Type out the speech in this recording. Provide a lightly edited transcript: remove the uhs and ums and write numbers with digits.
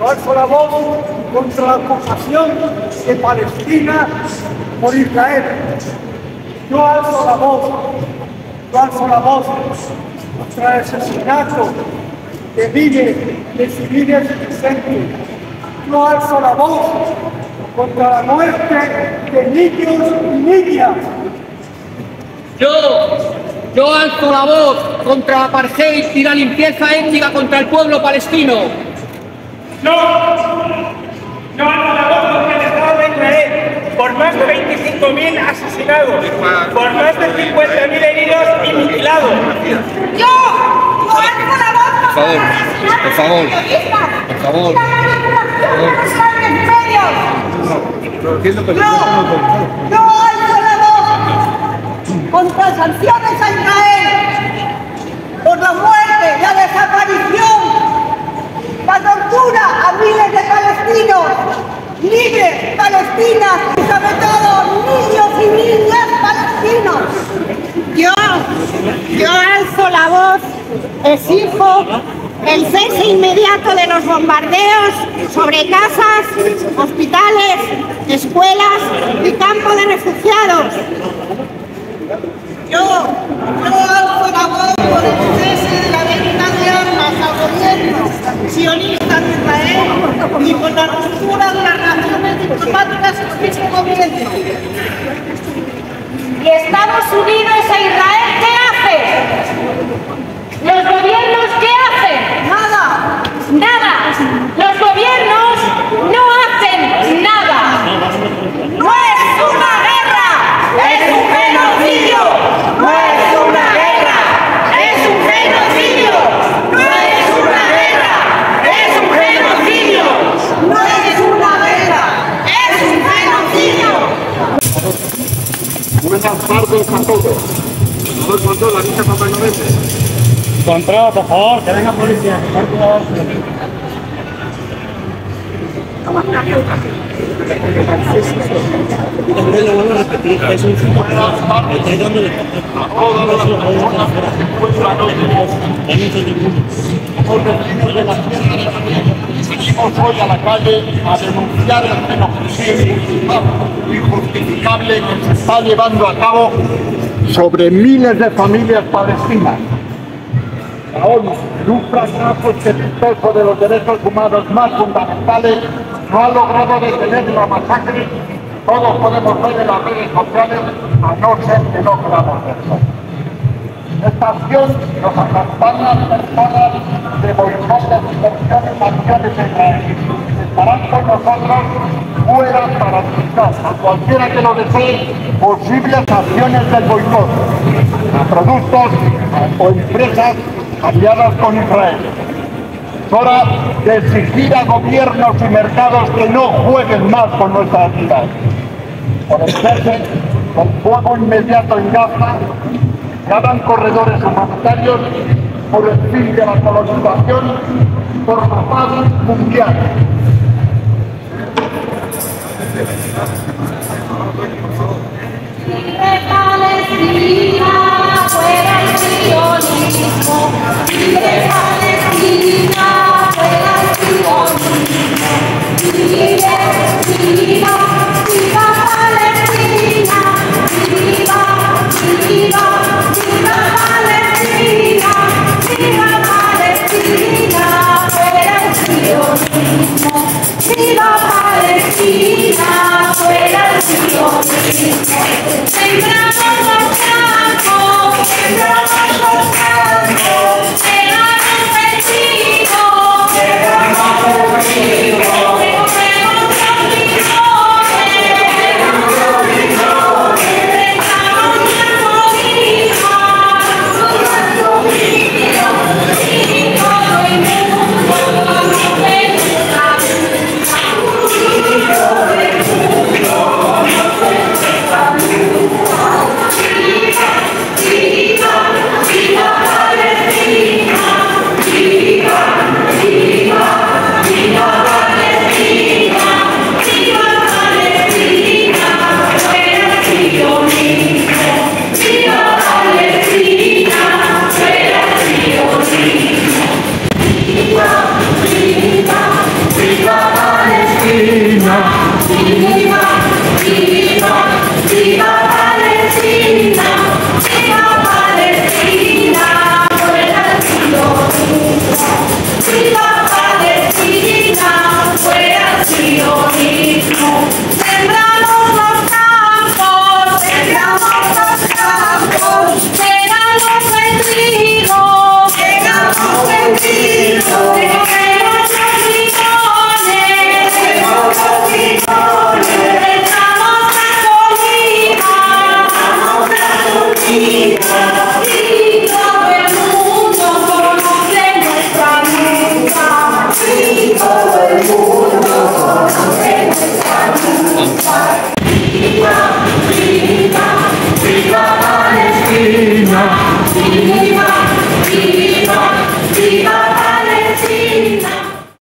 Yo alzo la voz contra la ocupación de Palestina por Israel. Yo alzo la voz contra el asesinato de miles de civiles inocentes. Yo alzo la voz contra la muerte de niños y niñas. Yo alzo la voz contra la apartheid y la limpieza étnica contra el pueblo palestino. Yo alzo la voz contra el Estado de Israel por más de 25.000 asesinados, por más de 50.000 heridos y mutilados. Yo alzo la voz contra el asesinato de periodistas y la manipulación de los grandes medios. Yo alzo la voz contra sanciones a Israel por la muerte, la desaparición, la tortura a miles de palestinos, libres palestinas y sobre todo niños y niñas palestinos. Yo alzo la voz, exijo el cese inmediato de los bombardeos sobre casas, hospitales, escuelas y campos de refugiados. Yo alzo la voz por el cese de la venta de armas al gobierno sionista de Israel y por la ruptura de las relaciones diplomáticas con este gobierno. ¿Y Estados Unidos e Israel qué hace? ¿Los gobiernos qué hacen? Nada. Nada. Los gobiernos no hacen nada. No es una guerra, es un genocidio. No es una guerra, es un genocidio. No es una guerra, es un genocidio. No es una guerra, es un genocidio. Buenas tardes a todos. Todos control, la lista Papá Noel. Control, por favor, que venga policía. Lo vuelvo a repetir, es un Seguimos hoy a la calle a denunciar el genocidio injustificable que se está llevando a cabo sobre miles de familias palestinas. La ONU, en un fracaso estrepitoso de los derechos humanos más fundamentales, no ha logrado detener la masacre. Todos podemos ver en las redes sociales, a no ser que no queramos verlo. Esta acción nos acompañan personas de boicot de inversiones acciones en Israel. Estarán con nosotros fuera para explicar a cualquiera que lo desee posibles acciones del boicot a productos o empresas aliadas con Israel. Es hora de exigir a gobiernos y mercados que no jueguen más con nuestra actividad. Por el cese del fuego inmediato en Gaza, que hagan corredores humanitarios por el fin de la colonización, por la paz mundial. ¡Libre Palestina!